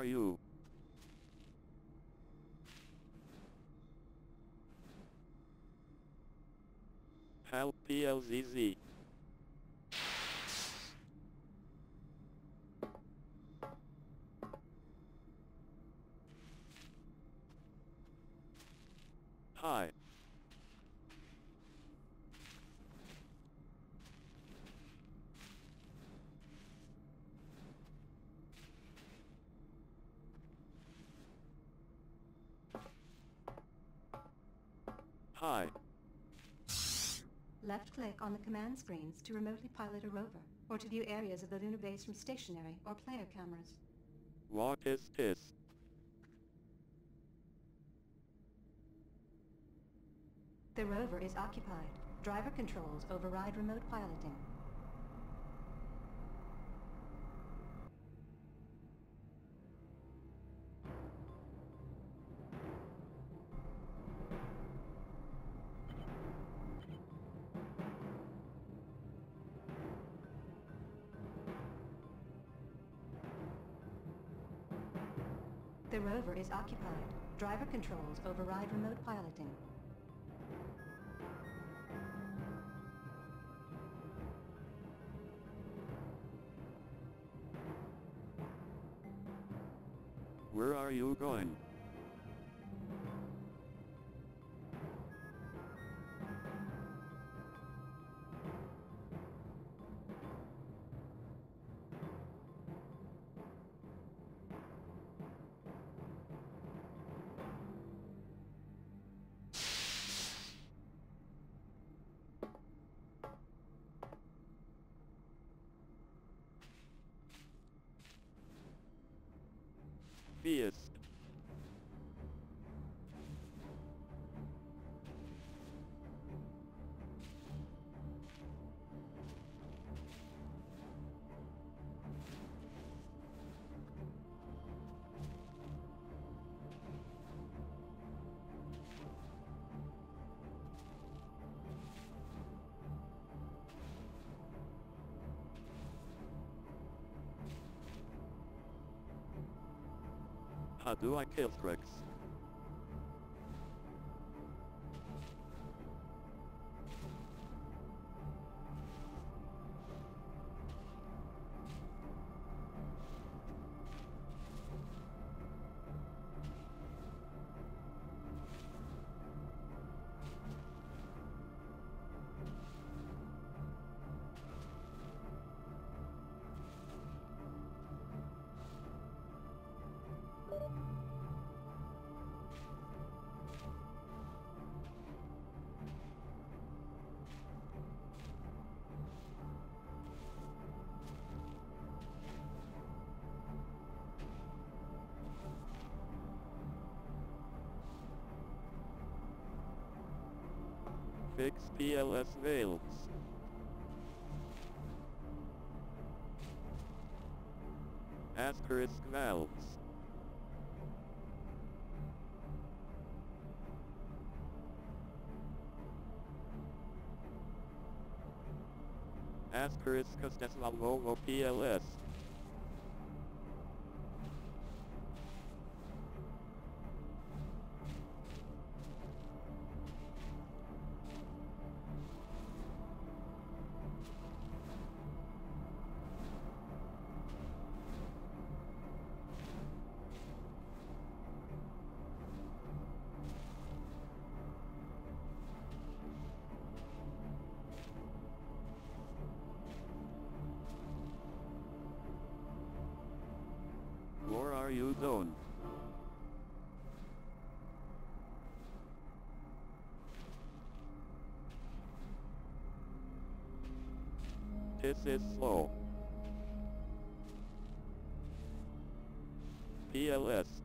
are you? Help PLZZ. Hi. Hi. Left-click on the command screens to remotely pilot a rover, or to view areas of the lunar base from stationary or player cameras. What is this? The rover is occupied. Driver controls override remote piloting. The rover is occupied. Driver controls override remote piloting. Where are you going? Beast. How do I kill tricks? Fix PLS valves. Asterisk valves. Asterisk Stesvalvovo PLS. Where are you going? This is slow. PLS.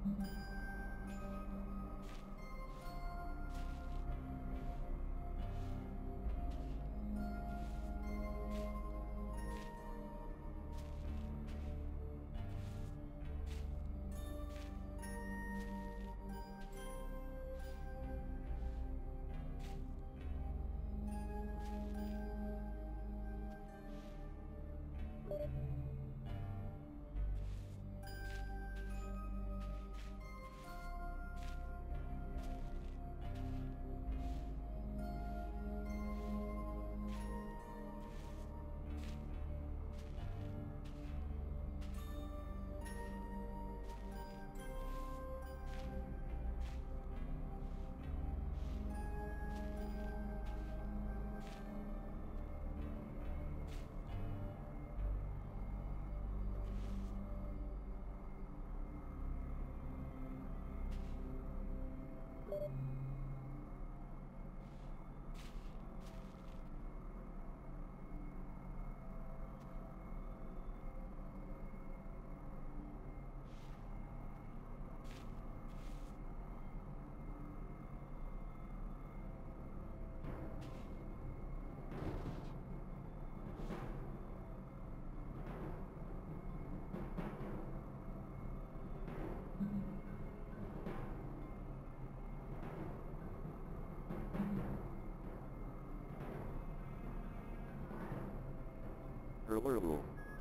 Rule.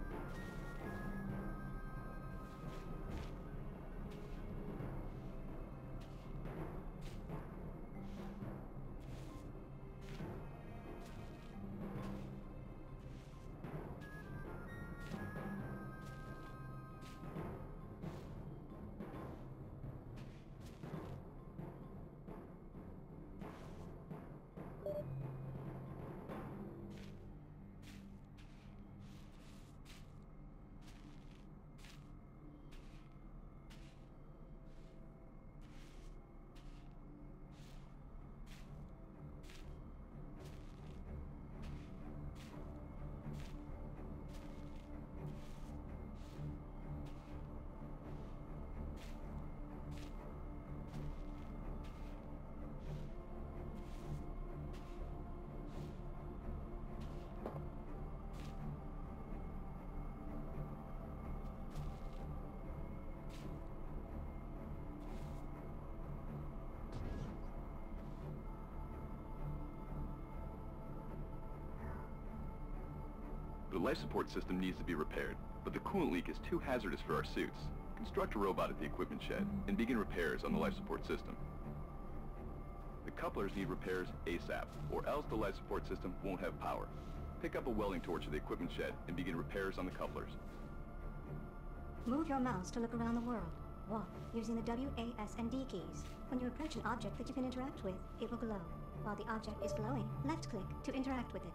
The life support system needs to be repaired, but the coolant leak is too hazardous for our suits. Construct a robot at the equipment shed and begin repairs on the life support system. The couplers need repairs ASAP, or else the life support system won't have power. Pick up a welding torch at the equipment shed and begin repairs on the couplers. Move your mouse to look around the world. Walk using the W, A, S, and D keys. When you approach an object that you can interact with, it will glow. While the object is glowing, left-click to interact with it.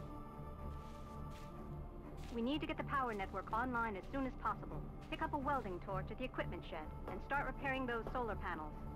We need to get the power network online as soon as possible. Pick up a welding torch at the equipment shed and start repairing those solar panels.